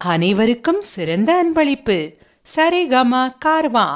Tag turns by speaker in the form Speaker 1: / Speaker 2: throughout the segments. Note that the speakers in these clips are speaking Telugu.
Speaker 1: அனைவருக்கும் சிறந்த அன்பளிப்பு. சரிகம கார்வா.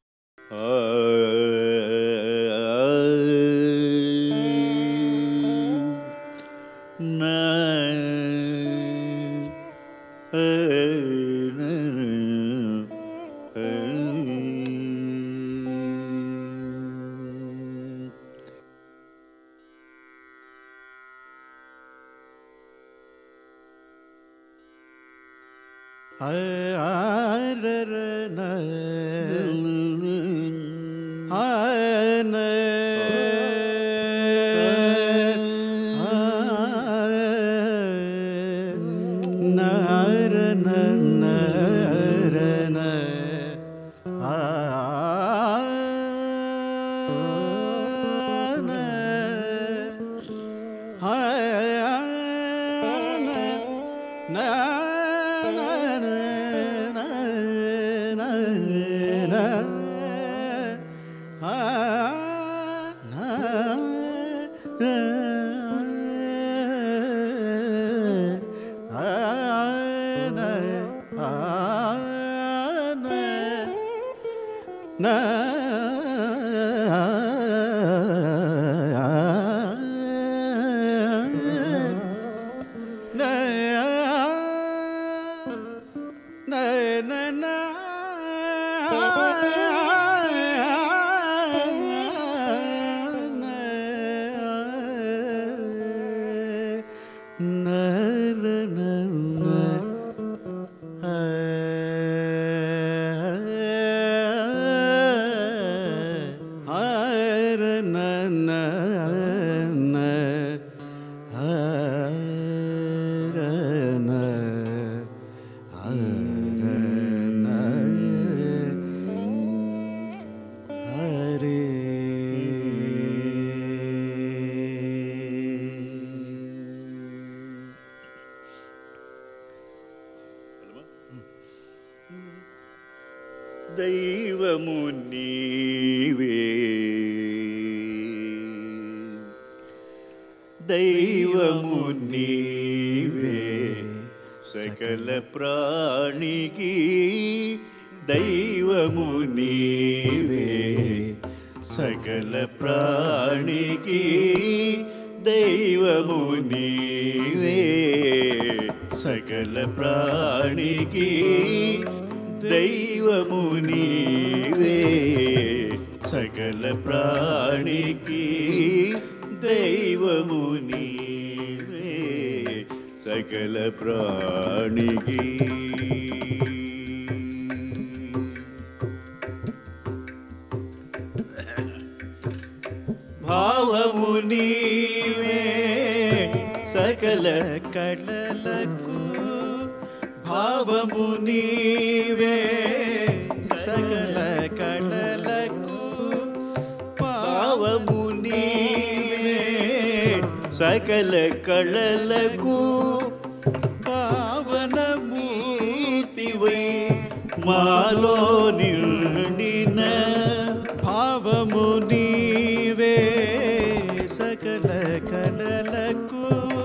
Speaker 2: దైవము నీవే, దైవము నీవే, సకల ప్రాణికి దైవము నీవే, సకల ప్రాణికి దైవము నీవే, సకల ప్రాణికి దైవము నీవే, సకల ప్రాణికి దైవము నీవే, సకల ప్రాణికి. భావము నీవే, సకల కళలకు భావము నీవే, సకల కళలకు భావము నీవే, సకల కళలకు పావనమూర్తివై మాలో నిండిన భావము నీవే, సకల కళలకు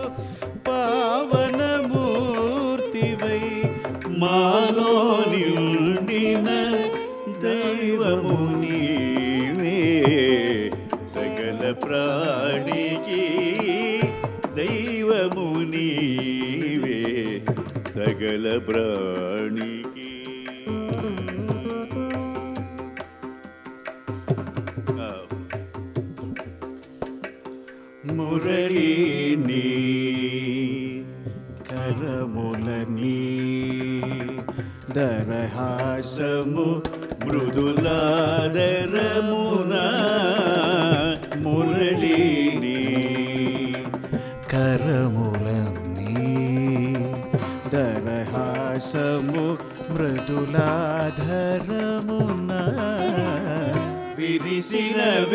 Speaker 2: పావనమూర్తివై మాలో నిండిన దైవము నీవే, సకల ప్రాణికి దైవము నీవే, సకల ప్రాణికి. మురళిని కరములని దరహాసము మృదులాదరమున, మురళిని కరములని దరహాసము మృదులాధరమున విరిసిన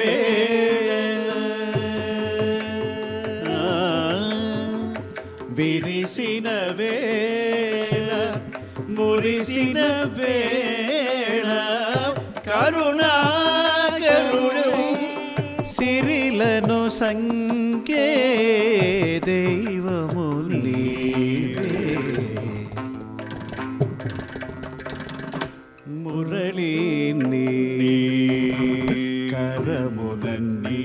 Speaker 2: విరిసిన వేళ మురిసిన వేళ కరుణాకరుడు సిరిలను సంకే దైవము నీవే, మురళీ నీ కరములన్నీ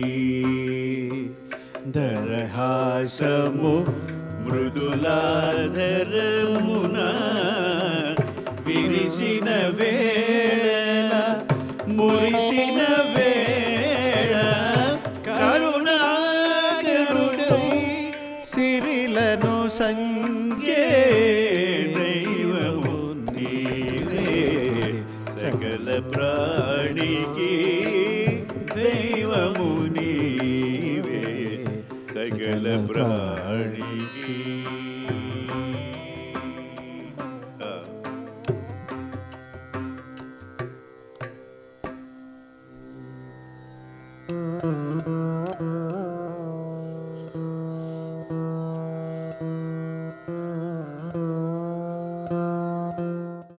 Speaker 2: దరహాసము మృదులాధరమున విరిసిన వేళ మురిసిన వేళ కరుణాకరుడై సిరిలను సంగే దైవము నీవే సకల ప్రాణికి దైవము నీవే సకల ప్రాణికి.